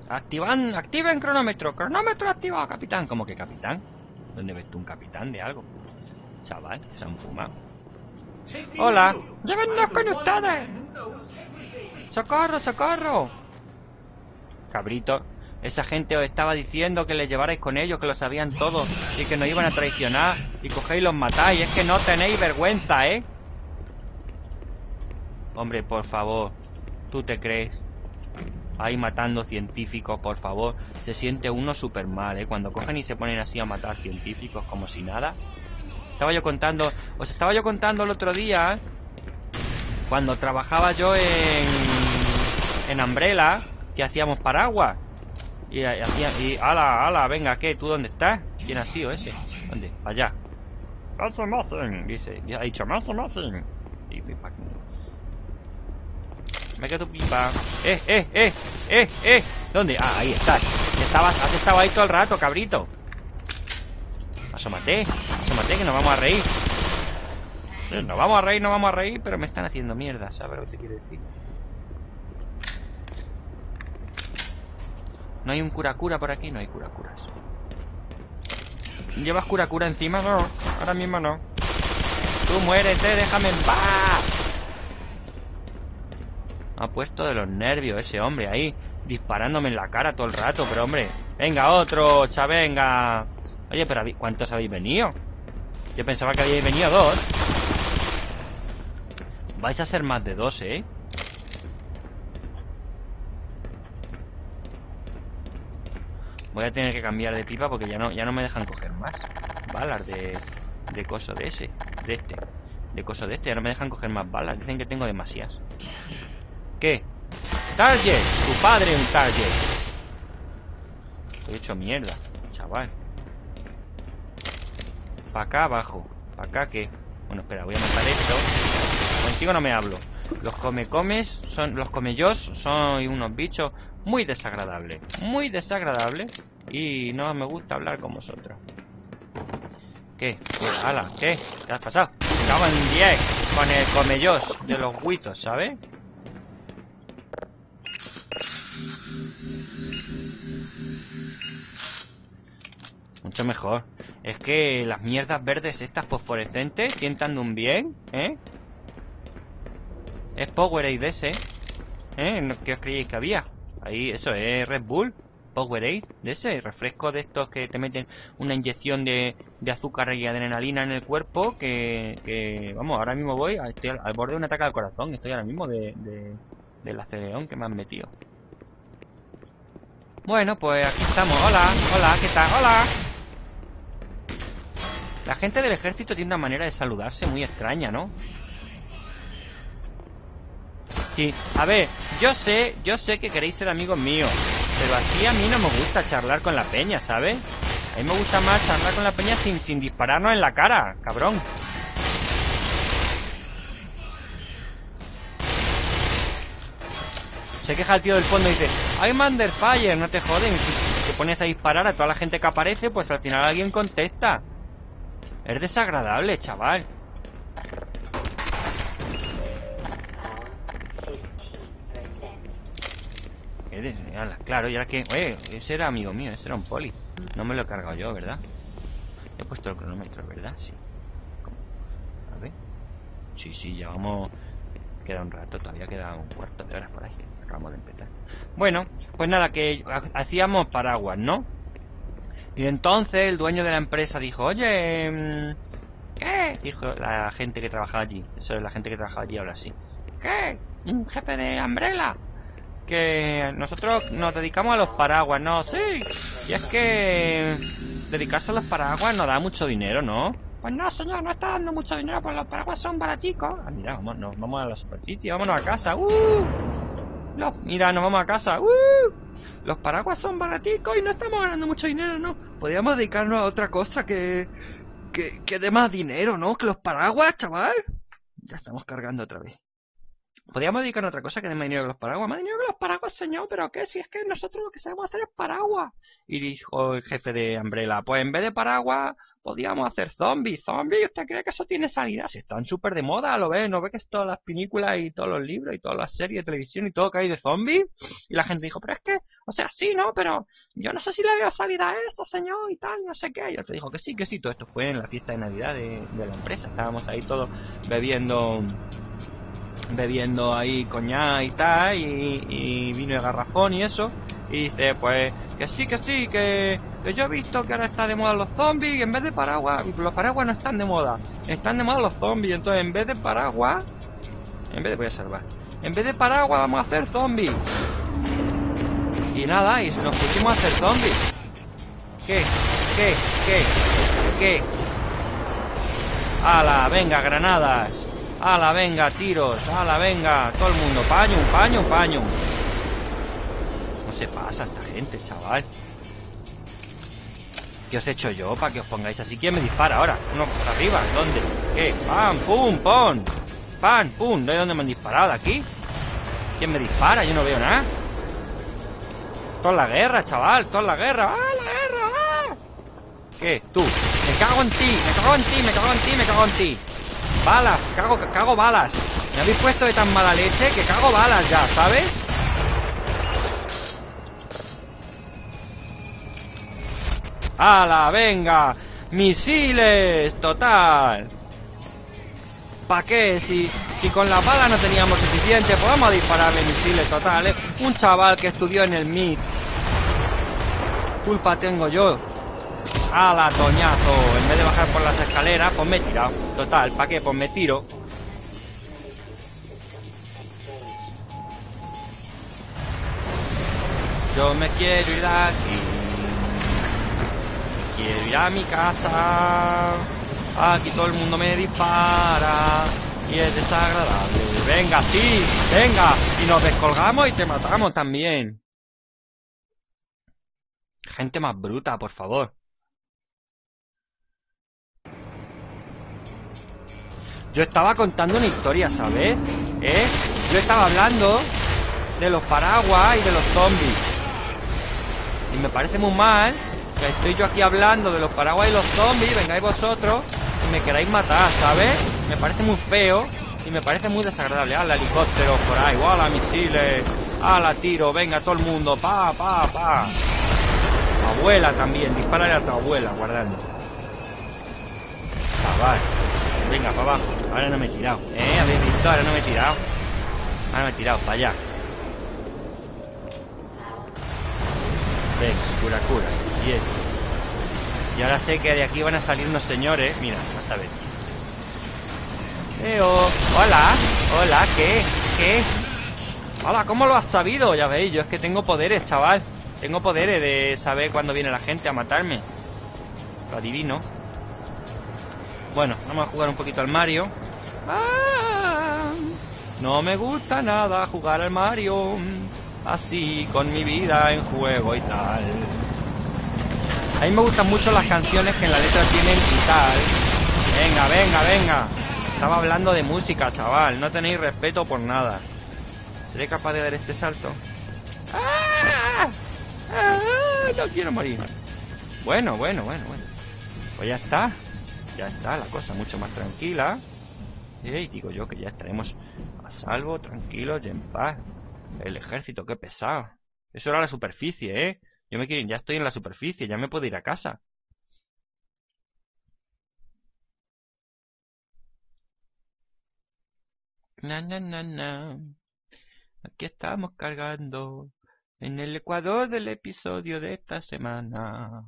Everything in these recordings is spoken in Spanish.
Activen cronómetro. Cronómetro activado, capitán. ¿Cómo que capitán? ¿Dónde ves tú un capitán de algo? Chaval, se han fumado. Hola. Llévennos con ustedes. ¡Socorro, socorro! Cabrito, esa gente os estaba diciendo que les llevarais con ellos, que lo sabían todo y que nos iban a traicionar y cogéis y los matáis. Es que no tenéis vergüenza, ¿eh? Hombre, por favor, ¿tú te crees? Ahí matando científicos, por favor. Se siente uno súper mal, ¿eh? Cuando cogen y se ponen así a matar científicos como si nada. Os estaba yo contando el otro día, cuando trabajaba yo en Umbrella, que hacíamos paraguas. Y ala, venga, ¿qué? ¿Tú dónde estás? ¿Quién ha sido ese? ¿Dónde? Allá. Dice, ya ha dicho, y pipa. Me quedo tu pipa. ¿Dónde? Ah, ahí estás. Has estado ahí todo el rato, cabrito. Asómate, que nos vamos a reír. Nos vamos a reír, pero me están haciendo mierda, ¿sabes lo que te quiero decir? ¿No hay un cura por aquí? No hay curacuras. ¿Llevas cura encima? No, ahora mismo no. Tú muérete, déjame en paz. Ha puesto de los nervios ese hombre ahí, disparándome en la cara todo el rato. Pero hombre, venga otro, venga. Oye, pero ¿cuántos habéis venido? Yo pensaba que habíais venido 2. Vais a ser más de 2, ¿eh? Voy a tener que cambiar de pipa porque ya no me dejan coger más balas de coso de ese. De coso de este. Ya no me dejan coger más balas. Dicen que tengo demasiadas. ¿Qué? ¡Target! ¡Tu padre un target! Estoy hecho mierda, chaval. ¿Para acá abajo? ¿Para acá qué? Bueno, espera, voy a matar esto. Contigo no me hablo. Los los comeyos son unos bichos muy desagradables. Muy desagradables. Y no me gusta hablar con vosotros. ¿Qué? ¡Hala! ¿Qué? ¿Qué has pasado? Me cago en 10 con el comeyos de los huitos, ¿sabes? Mucho mejor. Es que las mierdas verdes estas fosforescentes sientan de un bien, ¿eh? Es Powerade ese, ¿eh? ¿Qué os creíais que había? Ahí, eso es Red Bull, Powerade, de ese refresco de estos que te meten una inyección de azúcar y adrenalina en el cuerpo que vamos, ahora mismo estoy al borde de un ataque al corazón. Estoy ahora mismo del acelerón que me han metido. Bueno, pues aquí estamos. Hola, ¿qué tal? Hola. La gente del ejército tiene una manera de saludarse muy extraña, ¿no? Sí, a ver, yo sé que queréis ser amigos míos, pero así a mí no me gusta charlar con la peña, ¿sabes? A mí me gusta más charlar con la peña sin dispararnos en la cara, cabrón. Se queja el tío del fondo y dice, I'm under fire, no te joden. Si te pones a disparar a toda la gente que aparece, pues al final alguien contesta. Es desagradable, chaval. Claro, y ahora que... Oye, ese era amigo mío, ese era un poli. No me lo he cargado yo, ¿verdad? He puesto el cronómetro, ¿verdad? Sí. ¿Cómo? A ver. Sí, ya vamos... Queda un rato, todavía queda un cuarto de hora por ahí. Acabamos de empezar. Bueno, pues nada, que hacíamos paraguas, ¿no? Y entonces el dueño de la empresa dijo, oye... ¿Qué? Dijo la gente que trabajaba allí. Eso es la gente que trabajaba allí ahora sí. ¿Qué? ¿Un jefe de Umbrella? Que nosotros nos dedicamos a los paraguas, ¿no? Sí. Y es que dedicarse a los paraguas no da mucho dinero, ¿no? Pues no, señor, no está dando mucho dinero, pues los paraguas son baraticos. Ah, mira, vamos a la superficie, vámonos a casa. Mira, nos vamos a casa. Los paraguas son baraticos y no estamos ganando mucho dinero, ¿no? Podríamos dedicarnos a otra cosa que dé más dinero, ¿no? Que los paraguas, chaval. Ya estamos cargando otra vez. Podríamos dedicarnos a otra cosa que dé más dinero que los paraguas. Más dinero que los paraguas, señor, pero ¿qué? Si es que nosotros lo que sabemos hacer es paraguas. Y dijo el jefe de Umbrella, pues en vez de paraguas, podíamos hacer zombies. ¿Zombies? ¿Usted cree que eso tiene salida? Si están súper de moda, ¿lo ve? ¿No ve que es todas las películas y todos los libros y todas las series de televisión y todo que hay de zombies? Y la gente dijo, pero es que, o sea, sí, ¿no? Pero yo no sé si le veo salida a eso, señor, y tal, no sé qué. Y otro dijo que sí, todo esto fue en la fiesta de Navidad de la empresa. Estábamos ahí todos bebiendo ahí coñac y tal, y vino de garrafón y eso. Y dice, pues, que sí, que yo he visto que ahora está de moda los zombies y en vez de paraguas, los paraguas no están de moda, están de moda los zombies. Entonces en vez de paraguas, voy a salvar, en vez de paraguas vamos a hacer zombies. Y nada, y nos pusimos a hacer zombies. ¿Qué? ¡Hala, venga, granadas! ¡Hala, venga, tiros! ¡Hala, venga! Todo el mundo, paño. No se pasa esta gente, chaval. ¿Qué os he hecho yo para que os pongáis así? ¿Quién me dispara ahora? Uno por arriba, ¿dónde? ¿Qué? ¡Pam, pum, pum! ¡Pam, pum! ¿De dónde me han disparado? ¿Aquí? ¿Quién me dispara? Yo no veo nada. Toda la guerra, chaval, toda la guerra. ¡Ah, la guerra! ¡Ah! ¿Qué? Tú. Me cago en ti. Balas, cago balas. Me habéis puesto de tan mala leche que cago balas ya, ¿sabes? ¡Hala, venga! ¡Misiles! ¡Total! ¿Para qué? Si con las balas no teníamos suficiente, pues vamos a dispararle misiles totales. Un chaval que estudió en el MIT. Culpa tengo yo. ¡Hala, toñazo! En vez de bajar por las escaleras, pues me he tirado. Total, ¿para qué? Pues me tiro. Yo me quiero ir de aquí. Quiero ir a mi casa. Aquí todo el mundo me dispara y es desagradable. Venga, sí, venga. Y nos descolgamos y te matamos también. Gente más bruta, por favor. Yo estaba contando una historia, ¿sabes? Yo estaba hablando de los paraguas y de los zombies. Y me parece muy mal que estoy yo aquí hablando de los paraguas y los zombies, vengáis vosotros y me queráis matar, ¿sabes? Me parece muy feo y me parece muy desagradable. ¡Hala, helicópteros por ahí! ¡Hala, misiles! ¡Hala, tiro! ¡Venga, todo el mundo! ¡Pa! Abuela también, dispárale a tu abuela, guardando. Chaval. Venga, para abajo. Ahora no me he tirado. ¿Habéis visto? Ahora no me he tirado. Ahora me he tirado, para allá. Venga, cura. Bien. Y ahora sé que de aquí van a salir unos señores. Mira, vas a ver. Hola, ¿qué? Hola, ¿cómo lo has sabido? Ya veis, yo es que tengo poderes, chaval. Tengo poderes de saber cuándo viene la gente a matarme. Lo adivino. Bueno, vamos a jugar un poquito al Mario. No me gusta nada jugar al Mario así, con mi vida en juego y tal. A mí me gustan mucho las canciones que en la letra tienen y tal. Venga. Estaba hablando de música, chaval. No tenéis respeto por nada. ¿Seré capaz de dar este salto? No quiero morir. Bueno. Pues ya está. Ya está la cosa mucho más tranquila. Y digo yo que ya estaremos a salvo, tranquilos y en paz. El ejército, qué pesado. Eso era la superficie, Yo ya estoy en la superficie, ya me puedo ir a casa. Na. Aquí estamos cargando en el ecuador del episodio de esta semana.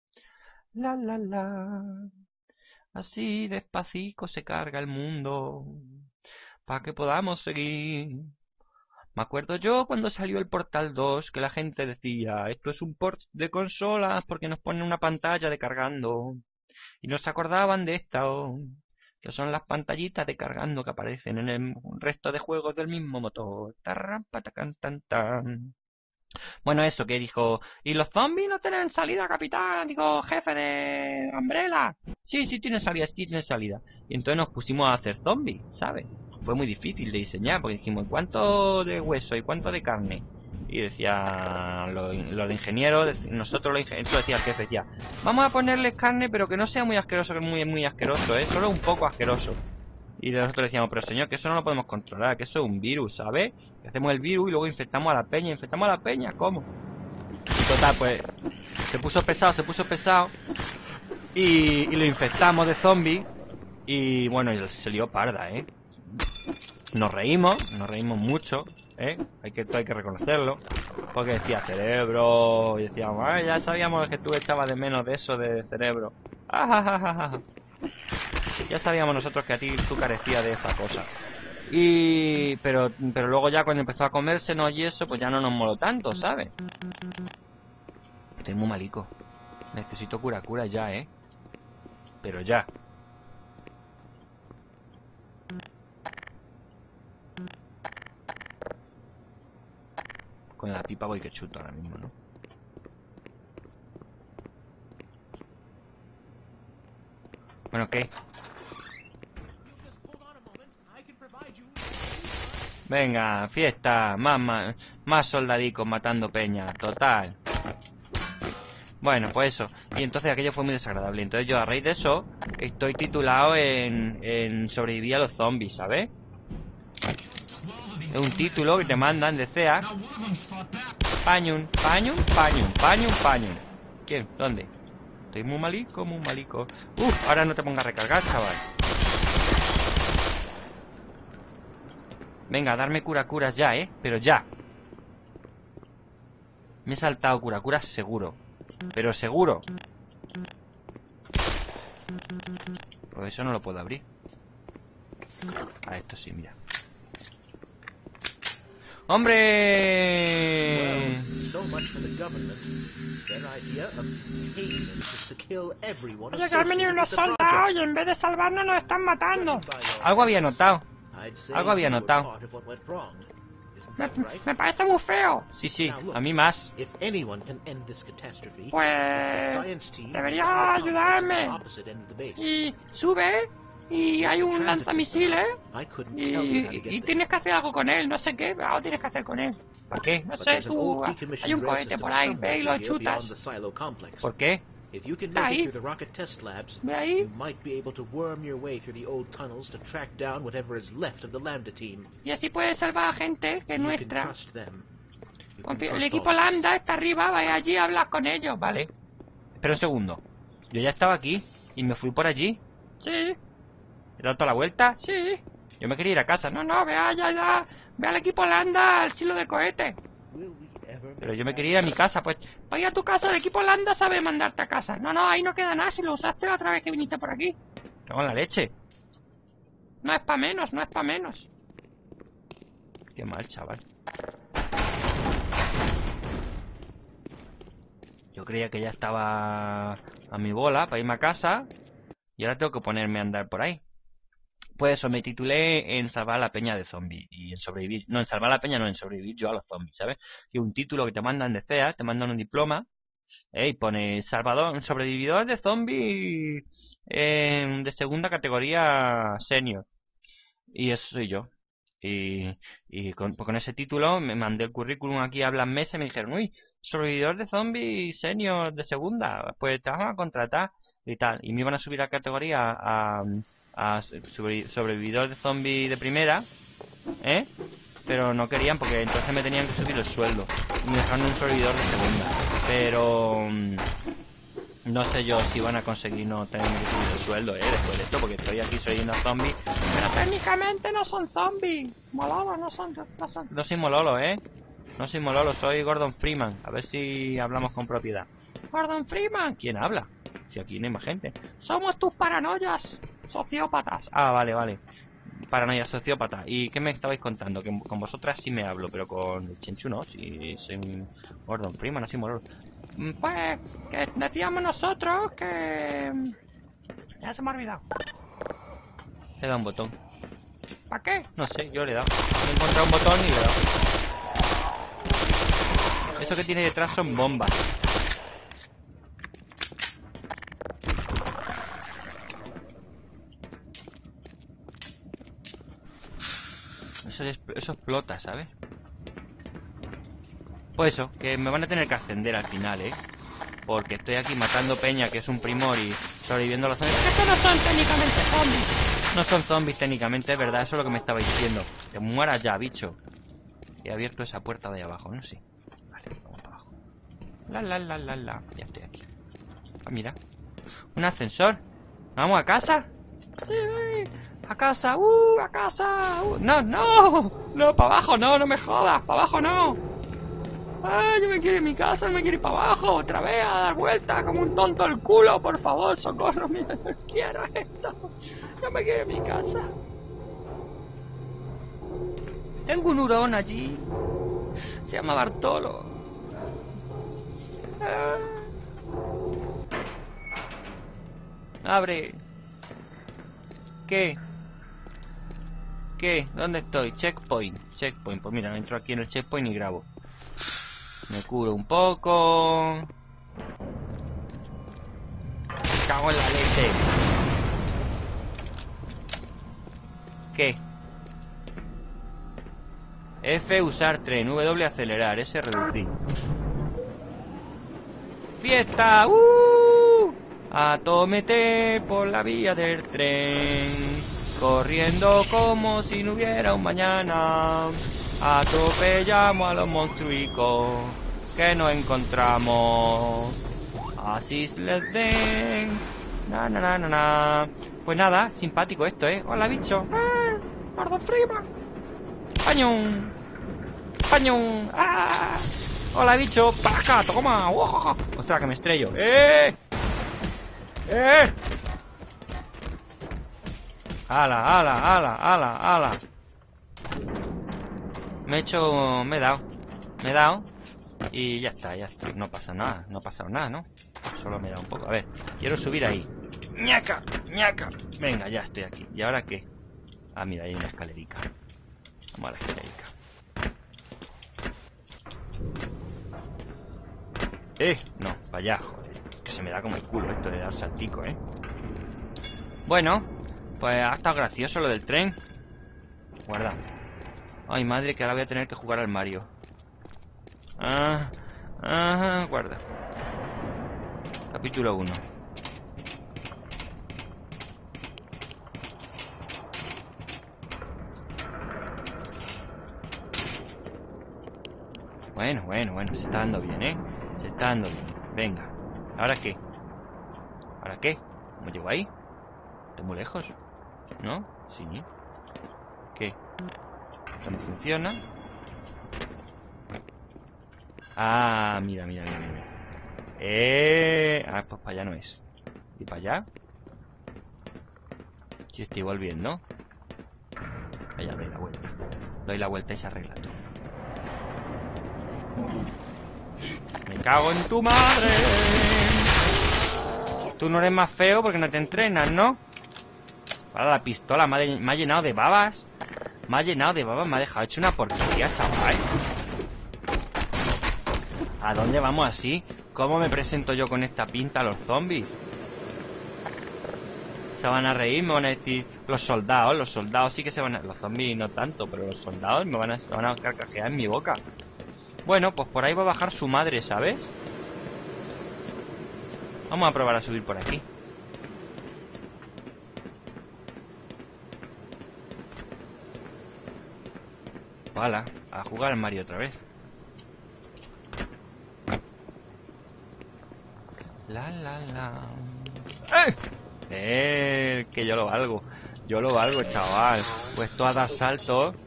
La. Así despacito se carga el mundo para que podamos seguir. Me acuerdo yo cuando salió el Portal 2 que la gente decía, esto es un port de consolas porque nos ponen una pantalla de cargando. Y no se acordaban de esta, que son las pantallitas de cargando que aparecen en el resto de juegos del mismo motor. Tan. Bueno, eso que dijo, ¿y los zombies no tienen salida, capitán? Digo, jefe de Umbrella. Sí, tienen salida. Y entonces nos pusimos a hacer zombies, ¿sabes? Fue muy difícil de diseñar, porque dijimos, ¿cuánto de hueso y cuánto de carne? Y decía los ingenieros, nosotros los ingenieros, decía el jefe, decía, vamos a ponerles carne, pero que no sea muy asqueroso, que es muy asqueroso, solo un poco asqueroso. Y nosotros decíamos, pero señor, que eso no lo podemos controlar, que eso es un virus, ¿sabes? Que hacemos el virus y luego infectamos a la peña, ¿cómo? Y total, pues, se puso pesado, y lo infectamos de zombies, y bueno, y se lió parda, Nos reímos mucho, esto hay que reconocerlo, porque decía cerebro, y decíamos, ya sabíamos que tú echabas de menos de eso de cerebro. Ya sabíamos nosotros que a ti tú carecías de esa cosa. Pero luego ya cuando empezó a comérsenos y eso, pues ya no nos moló tanto, ¿sabes? Estoy muy malico. Necesito cura ya, pero ya. Con la pipa voy que chuto ahora mismo, ¿no? Bueno, ¿qué? Venga, fiesta, más soldadicos matando peña, total. Bueno, pues eso. Y entonces aquello fue muy desagradable. Entonces yo a raíz de eso estoy titulado en sobrevivir a los zombies, ¿sabes? Es un título que te mandan de CEA. Pañum. ¿Quién? ¿Dónde? Estoy muy malico. Ahora no te pongas a recargar, chaval. Venga, darme curacuras ya, pero ya. Me he saltado curacuras seguro. Pero seguro. Pues eso no lo puedo abrir. A esto sí, mira. ¡Hombre! Oye, que han venido unos soldados y en vez de salvarnos nos están matando. Algo había notado. Me parece muy feo. Sí, a mí más. Pues deberías ayudarme. Y sube y hay un lanzamisiles y tienes que hacer algo con él. No sé qué, algo tienes que hacer con él. ¿Para qué? No sé, tú... Hay un cohete por ahí, ve y lo chutas. ¿Por qué? Ahí. Ve ahí. Y así puedes salvar a gente que es nuestra. El equipo Lambda está arriba, vaya allí a hablar con ellos. Vale. Espera un segundo. Yo ya estaba aquí y me fui por allí. Sí. ¿He dado toda la vuelta? Sí. Yo me quería ir a casa. No, ve allá. Ve al equipo Lambda, al silo de cohete. Pero yo me quería ir a mi casa, pues. Vaya a tu casa, el equipo Lambda sabe mandarte a casa. No, ahí no queda nada si lo usaste la otra vez que viniste por aquí. Cago en la leche. No es pa' menos. Qué mal, chaval. Yo creía que ya estaba a mi bola para irme a casa. Y ahora tengo que ponerme a andar por ahí. Pues eso, me titulé en salvar a la peña de zombies. Y en sobrevivir. No, en salvar a la peña no, en sobrevivir yo a los zombies, ¿sabes? Y un título que te mandan de CEA, te mandan un diploma. Y pone sobrevividor de zombies de segunda categoría senior. Y eso soy yo. Y con ese título me mandé el currículum aquí a Blas Mesa y me dijeron, uy, sobrevividor de zombies senior de segunda, pues te vamos a contratar y tal. Y me iban a subir a categoría a sobrevividor de zombies de primera, pero no querían porque entonces me tenían que subir el sueldo. Y me dejaron un sobrevividor de segunda. Pero no sé yo si van a conseguir no tener que subir el sueldo, después de esto, porque estoy aquí, soy una zombie. Pero técnicamente no son zombies. Mololo, no soy Mololo, No soy Mololo, soy Gordon Freeman. A ver si hablamos con propiedad. Gordon Freeman, ¿quién habla? Si aquí no hay más gente. Somos tus paranoias, sociópatas. Ah, vale. Paranoia sociópata. ¿Y qué me estabais contando? Que con vosotras sí me hablo, pero con el Chenchu no. Si soy un Gordon Freeman, así Mololo. Pues que decíamos nosotros que... Ya se me ha olvidado. Le he dado un botón. ¿Para qué? No sé, yo le he dado. He encontrado un botón y le he dado. Eso que tiene detrás son bombas. Eso explota, ¿sabes? Pues eso, que me van a tener que ascender al final, porque estoy aquí matando peña, que es un primor, y sobreviviendo a los zombies. Estos no son técnicamente zombies. No son zombies técnicamente, es verdad, eso es lo que me estabais diciendo. Que mueras ya, bicho. He abierto esa puerta de ahí abajo, ¿no? Sí. Vale, vamos para abajo. La. Ya estoy aquí. Ah, mira. Un ascensor. ¿Vamos a casa? Sí, a casa, a casa. No, no, para abajo no, no me jodas, para abajo no. Ay, yo me quiero ir a mi casa, me quiero ir para abajo, otra vez a dar vueltas como un tonto el culo, por favor, socorro, mira, no quiero esto. Yo me quiero ir a mi casa. Tengo un hurón allí. Se llama Bartolo. Abre. ¿Qué? ¿Dónde estoy? Checkpoint. Pues mira, entro aquí en el checkpoint y grabo. Me curo un poco. Me cago en la leche. ¿Qué? F usar tren, W acelerar, S reducir. ¡Fiesta! Atómete por la vía del tren, corriendo como si no hubiera un mañana. Atropellamos a los monstruicos que nos encontramos. Así les den. Na. Pues nada, simpático esto, Hola, bicho. Gordo prima. Pañón. ¡Ah! Hola, bicho. Para acá, toma. Ostras, que me estrello. ¡Hala! Me he dado. Y ya está. No pasa nada, no ha pasado nada, ¿no? Solo me he dado un poco. A ver, quiero subir ahí. ¡Ñaca! Venga, ya estoy aquí. ¿Y ahora qué? Ah, mira, hay una escalerica. Vamos a la escalerica. No, para allá, joder. Que se me da como el culo esto de dar saltico, Bueno, pues ha estado gracioso lo del tren. Guarda. Ay, madre, que ahora voy a tener que jugar al Mario. Guarda. Capítulo 1. Bueno, se está dando bien, Se está dando bien. Venga. ¿Ahora qué? ¿Cómo llego ahí? ¿Estoy muy lejos? ¿No? Sí. ¿Qué? Esto no funciona. Ah, mira. Pues para allá no es. ¿Y para allá? Si estoy volviendo. Allá doy la vuelta. Doy la vuelta y se arregla todo. Me cago en tu madre. Tú no eres más feo porque no te entrenas, ¿no? Para la pistola me ha llenado de babas. Me ha dejado hecho una porquería, chaval. ¿A dónde vamos así? ¿Cómo me presento yo con esta pinta a los zombies? Se van a reír, me van a decir... Los soldados sí que se van a... Los zombies no tanto, pero los soldados me van a carcajear en mi boca. Bueno, pues por ahí va a bajar su madre, ¿sabes? Vamos a probar a subir por aquí. Hala, a jugar al Mario otra vez. Que yo lo valgo. Chaval. Puesto a dar saltos.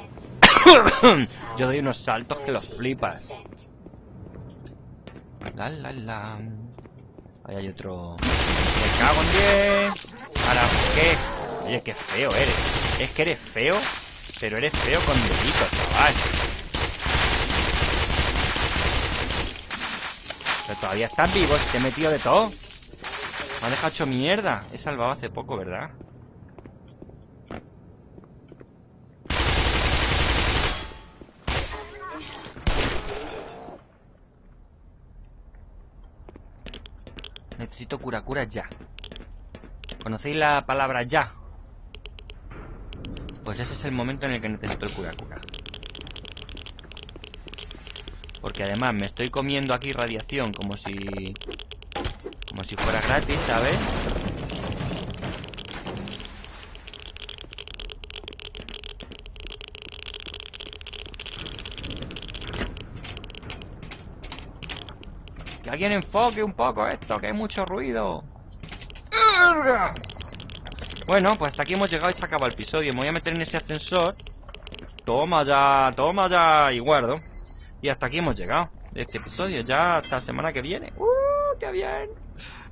Yo doy unos saltos que los flipas. Ahí hay otro. Me cago en 10. ¿Para qué? Oye, qué feo eres. Es que eres feo, pero eres feo con deditos, chaval. Pero todavía estás vivo, te he metido de todo. Me ha dejado hecho mierda. He salvado hace poco, ¿verdad? Necesito cura ya. ¿Conocéis la palabra ya? Pues ese es el momento en el que necesito el cura. Porque además me estoy comiendo aquí radiación como si fuera gratis, ¿sabes? Que alguien enfoque un poco esto, que hay mucho ruido. Bueno, pues hasta aquí hemos llegado y se acaba el episodio. Me voy a meter en ese ascensor. Toma ya, y guardo. Y hasta aquí hemos llegado de este episodio. Ya hasta la semana que viene. ¡Qué bien!